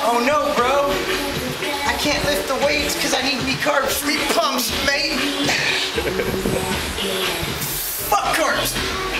Oh no, bro. I can't lift the weights because I need me carb-free pumps, mate. Fuck carbs.